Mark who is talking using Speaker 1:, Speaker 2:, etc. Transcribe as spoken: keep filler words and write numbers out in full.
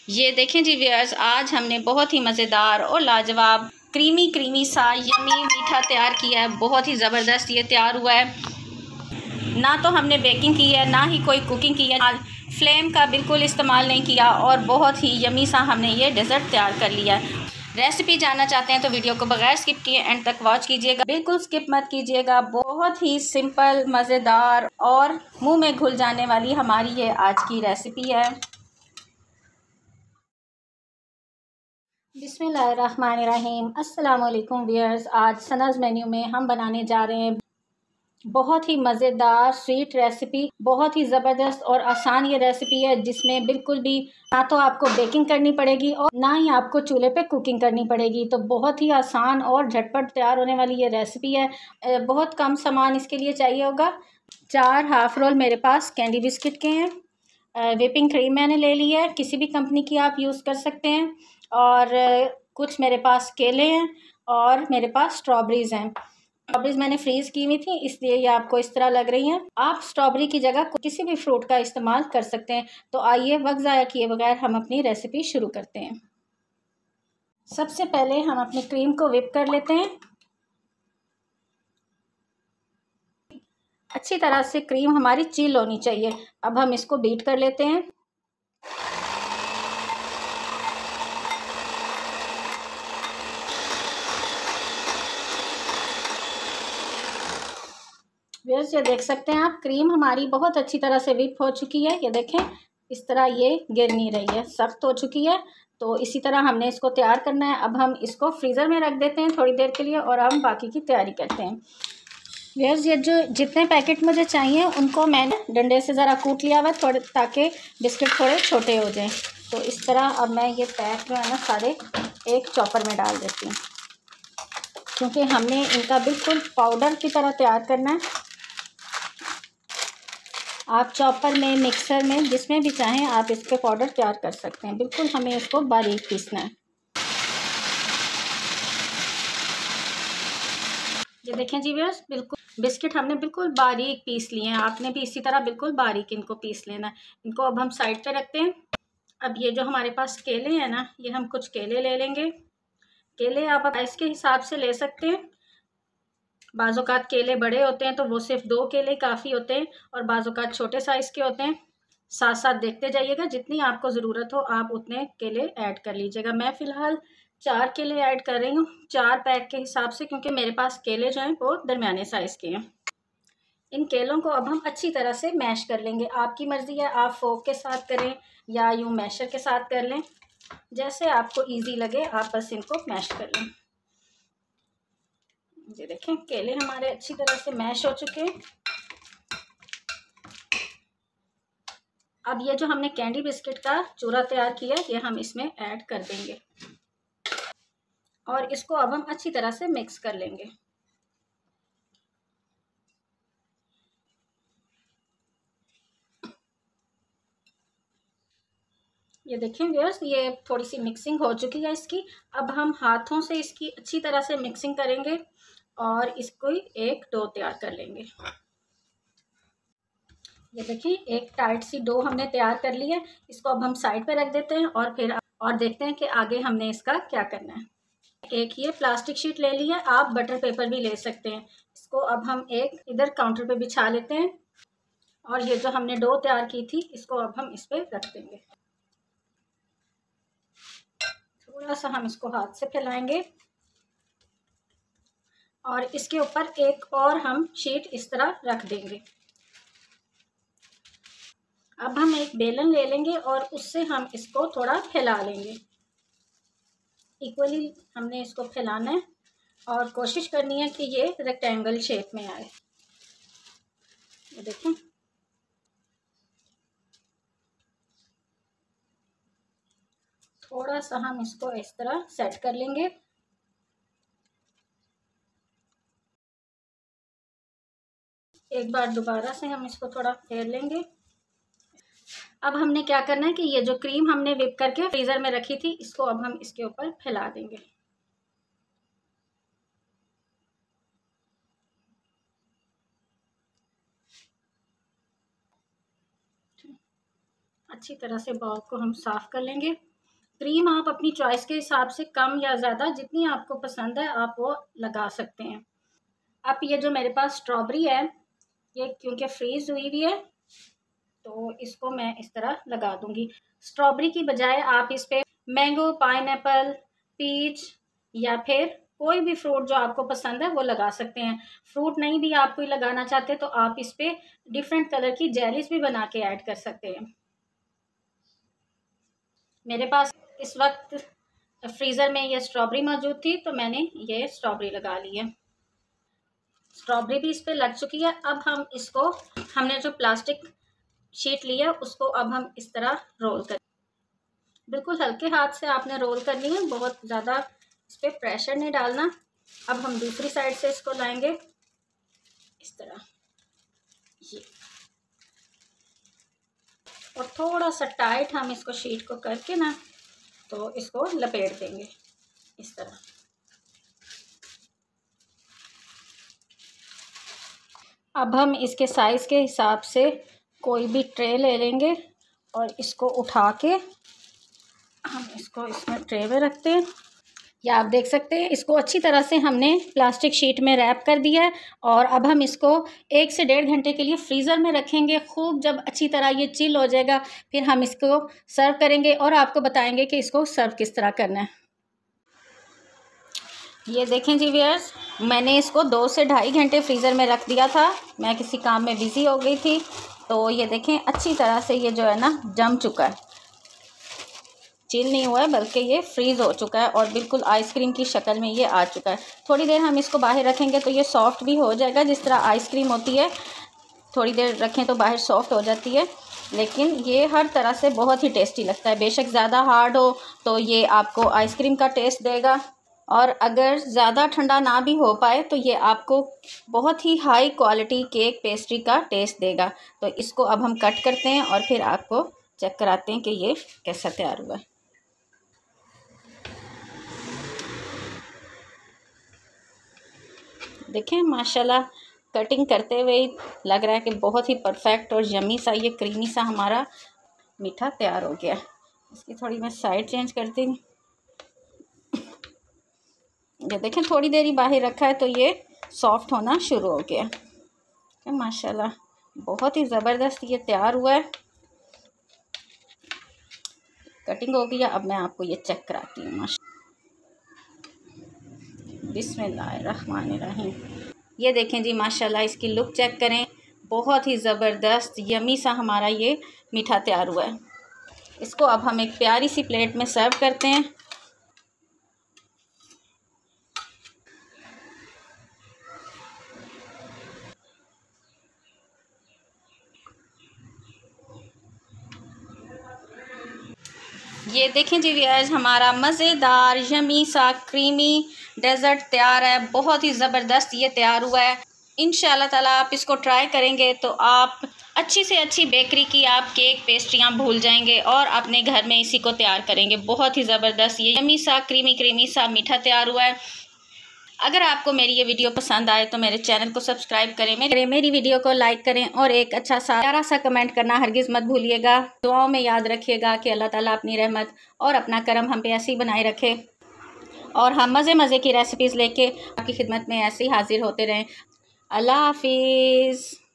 Speaker 1: ये देखें जी व्यूअर्स, आज हमने बहुत ही मज़ेदार और लाजवाब क्रीमी क्रीमी सा यमी मीठा तैयार किया है। बहुत ही ज़बरदस्त ये तैयार हुआ है। ना तो हमने बेकिंग की है, ना ही कोई कुकिंग की है, फ्लेम का बिल्कुल इस्तेमाल नहीं किया और बहुत ही यमी सा हमने ये डेज़र्ट तैयार कर लिया है। रेसिपी जानना चाहते हैं तो वीडियो को बगैर स्किप किए एंड तक वॉच कीजिएगा, बिल्कुल स्किप मत कीजिएगा। बहुत ही सिंपल, मज़ेदार और मुंह में घुल जाने वाली हमारी ये आज की रेसिपी है। बिस्मिल्लाहिर्रहमानिर्रहीम। अस्सलाम वालेकुम व्यूअर्स, आज सनाज़ मेन्यू में हम बनाने जा रहे हैं बहुत ही मज़ेदार स्वीट रेसिपी। बहुत ही ज़बरदस्त और आसान ये रेसिपी है, जिसमें बिल्कुल भी ना तो आपको बेकिंग करनी पड़ेगी और ना ही आपको चूल्हे पे कुकिंग करनी पड़ेगी। तो बहुत ही आसान और झटपट तैयार होने वाली ये रेसिपी है। बहुत कम सामान इसके लिए चाहिए होगा। चार हाफ रोल मेरे पास कैंडी बिस्किट के हैं। व्हिपिंग क्रीम मैंने ले ली है, किसी भी कंपनी की आप यूज़ कर सकते हैं। और कुछ मेरे पास केले हैं और मेरे पास स्ट्रॉबेरीज़ हैं। स्ट्रॉबेरीज मैंने फ्रीज़ की हुई थी, इसलिए ये आपको इस तरह लग रही हैं। आप स्ट्रॉबेरी की जगह किसी भी फ्रूट का इस्तेमाल कर सकते हैं। तो आइए वक्त ज़ाया किए बगैर हम अपनी रेसिपी शुरू करते हैं। सबसे पहले हम अपनी क्रीम को व्हिप कर लेते हैं। अच्छी तरह से क्रीम हमारी चिल होनी चाहिए। अब हम इसको बीट कर लेते हैं। व्यूअर्स, ये देख सकते हैं आप, क्रीम हमारी बहुत अच्छी तरह से व्हिप हो चुकी है। ये देखें, इस तरह ये गिर नहीं रही है, सख्त हो चुकी है। तो इसी तरह हमने इसको तैयार करना है। अब हम इसको फ्रीज़र में रख देते हैं थोड़ी देर के लिए और हम बाकी की तैयारी करते हैं। व्यूअर्स, ये जो जितने पैकेट मुझे चाहिए उनको मैंने डंडे से ज़रा कूट लिया हुआ थोड़े, ताकि बिस्किट थोड़े छोटे हो जाएँ। तो इस तरह अब मैं ये पैक जो है ना सारे एक चॉपर में डाल देती हूँ, क्योंकि हमने इनका बिल्कुल पाउडर की तरह तैयार करना है। आप चॉपर में, मिक्सर में, जिसमें भी चाहें आप इसके पाउडर तैयार कर सकते हैं। बिल्कुल हमें इसको बारीक पीसना है। ये देखें जी व्यूअर्स, बिल्कुल बिस्किट हमने बिल्कुल बारीक पीस लिए हैं। आपने भी इसी तरह बिल्कुल बारीक इनको पीस लेना है। इनको अब हम साइड पे रखते हैं। अब ये जो हमारे पास केले हैं ना, ये हम कुछ केले ले लेंगे। केले आप साइज़ के हिसाब से ले सकते हैं। बाज़ौकात केले बड़े होते हैं तो वो सिर्फ दो केले काफ़ी होते हैं, और बाज़ौकात छोटे साइज़ के होते हैं। साथ साथ देखते जाइएगा, जितनी आपको ज़रूरत हो आप उतने केले ऐड कर लीजिएगा। मैं फ़िलहाल चार केले ऐड कर रही हूँ, चार पैक के हिसाब से, क्योंकि मेरे पास केले जो हैं वो दरमियाने साइज़ के हैं। इन केलों को अब हम अच्छी तरह से मैश कर लेंगे। आपकी मर्ज़ी है, आप फोक के साथ करें या यूँ मैशर के साथ कर लें, जैसे आपको ईजी लगे आप बस इनको मैश कर लें। ये देखें, केले हमारे अच्छी तरह से मैश हो चुके हैं। अब ये जो हमने कैंडी बिस्किट का चूरा तैयार किया है, ये हम इसमें ऐड कर देंगे और इसको अब हम अच्छी तरह से मिक्स कर लेंगे। ये देखें व्यूअर्स, ये थोड़ी सी मिक्सिंग हो चुकी है इसकी। अब हम हाथों से इसकी अच्छी तरह से मिक्सिंग करेंगे और इसको एक डो तैयार कर लेंगे। ये देखिए, एक टाइट सी डो हमने तैयार कर ली है। इसको अब हम साइड पे रख देते हैं और फिर और देखते हैं कि आगे हमने इसका क्या करना है। एक ये प्लास्टिक शीट ले ली है, आप बटर पेपर भी ले सकते हैं। इसको अब हम एक इधर काउंटर पे बिछा लेते हैं और ये जो हमने डो तैयार की थी इसको अब हम इस पे रख देंगे। थोड़ा सा हम इसको हाथ से फैलाएंगे और इसके ऊपर एक और हम शीट इस तरह रख देंगे। अब हम एक बेलन ले लेंगे और उससे हम इसको थोड़ा फैला लेंगे। इक्वली हमने इसको फैलाना है और कोशिश करनी है कि ये रेक्टेंगल शेप में आए। ये देखें, थोड़ा सा हम इसको इस तरह सेट कर लेंगे। एक बार दोबारा से हम इसको थोड़ा फेर लेंगे। अब हमने क्या करना है कि ये जो क्रीम हमने व्हिप करके फ्रीज़र में रखी थी, इसको अब हम इसके ऊपर फैला देंगे। अच्छी तरह से बाउल को हम साफ कर लेंगे क्रीम आप अपनी चॉइस के हिसाब से कम या ज़्यादा जितनी आपको पसंद है आप वो लगा सकते हैं। अब ये जो मेरे पास स्ट्रॉबेरी है ये क्योंकि फ्रीज़ हुई हुई है तो इसको मैं इस तरह लगा दूंगी। स्ट्रॉबेरी की बजाय आप इस पे मैंगो, पाइनएप्पल, पीच या फिर कोई भी फ्रूट जो आपको पसंद है वो लगा सकते हैं। फ्रूट नहीं भी आप कोई लगाना चाहते तो आप इस पे डिफरेंट कलर की जेलीज भी बना के ऐड कर सकते हैं। मेरे पास इस वक्त फ्रीज़र में ये स्ट्रॉबेरी मौजूद थी तो मैंने ये स्ट्रॉबेरी लगा ली है। स्ट्रॉबेरी भी इस पे लग चुकी है। अब हम इसको, हमने जो प्लास्टिक शीट ली है उसको अब हम इस तरह रोल कर, बिल्कुल हल्के हाथ से आपने रोल करनी है, बहुत ज़्यादा इस पर प्रेशर नहीं डालना। अब हम दूसरी साइड से इसको लाएंगे इस तरह ये, और थोड़ा सा टाइट हम इसको शीट को करके ना तो इसको लपेट देंगे इस तरह। अब हम इसके साइज़ के हिसाब से कोई भी ट्रे ले लेंगे और इसको उठा के हम इसको इसमें ट्रे में रखते हैं। या आप देख सकते हैं इसको अच्छी तरह से हमने प्लास्टिक शीट में रैप कर दिया है और अब हम इसको एक से डेढ़ घंटे के लिए फ्रीज़र में रखेंगे। खूब जब अच्छी तरह ये चिल हो जाएगा फिर हम इसको सर्व करेंगे और आपको बताएंगे कि इसको सर्व किस तरह करना है। ये देखें जी व्यूअर्स, मैंने इसको दो से ढाई घंटे फ्रीज़र में रख दिया था, मैं किसी काम में बिज़ी हो गई थी। तो ये देखें अच्छी तरह से ये जो है ना जम चुका है, चिल नहीं हुआ है बल्कि ये फ्रीज़ हो चुका है और बिल्कुल आइसक्रीम की शक्ल में ये आ चुका है। थोड़ी देर हम इसको बाहर रखेंगे तो ये सॉफ्ट भी हो जाएगा, जिस तरह आइसक्रीम होती है थोड़ी देर रखें तो बाहर सॉफ्ट हो जाती है। लेकिन ये हर तरह से बहुत ही टेस्टी लगता है। बेशक ज़्यादा हार्ड हो तो ये आपको आइसक्रीम का टेस्ट देगा और अगर ज़्यादा ठंडा ना भी हो पाए तो ये आपको बहुत ही हाई क्वालिटी केक पेस्ट्री का टेस्ट देगा। तो इसको अब हम कट करते हैं और फिर आपको चेक कराते हैं कि ये कैसा तैयार हुआ है। देखें माशाल्लाह कटिंग करते हुए लग रहा है कि बहुत ही परफेक्ट और यमी सा ये क्रीमी सा हमारा मीठा तैयार हो गया। इसकी थोड़ी मैं साइड चेंज करती हूँ। ये देखें थोड़ी देर ही बाहर रखा है तो ये सॉफ्ट होना शुरू हो गया है। माशाल्लाह बहुत ही ज़बरदस्त ये तैयार हुआ है, कटिंग हो गई है। अब मैं आपको ये चेक कराती हूँ। माशा बिस्मिल्लाहिर्रहमानिर्रहीम। ये देखें जी माशाल्लाह इसकी लुक चेक करें, बहुत ही ज़बरदस्त यमी सा हमारा ये मीठा तैयार हुआ है। इसको अब हम एक प्यारी सी प्लेट में सर्व करते हैं। ये देखें जी व्यूअर्स, हमारा मज़ेदार यमी सा क्रीमी डेज़र्ट तैयार है। बहुत ही ज़बरदस्त ये तैयार हुआ है। इंशाल्लाह ताला आप इसको ट्राई करेंगे तो आप अच्छी से अच्छी बेकरी की आप केक पेस्ट्रियाँ भूल जाएंगे और अपने घर में इसी को तैयार करेंगे। बहुत ही ज़बरदस्त ये यमी सा क्रीमी क्रीमी सा मीठा तैयार हुआ है। अगर आपको मेरी ये वीडियो पसंद आए तो मेरे चैनल को सब्सक्राइब करें, मेरे मेरी वीडियो को लाइक करें और एक अच्छा सा प्यारा सा कमेंट करना हरगिज़ मत भूलिएगा। दुआओं में याद रखिएगा कि अल्लाह ताला अपनी रहमत और अपना करम हम पे ऐसे ही बनाए रखे और हम मज़े मज़े की रेसिपीज़ लेके आपकी खिदमत में ऐसे ही हाजिर होते रहें। अल्लाह हाफिज़।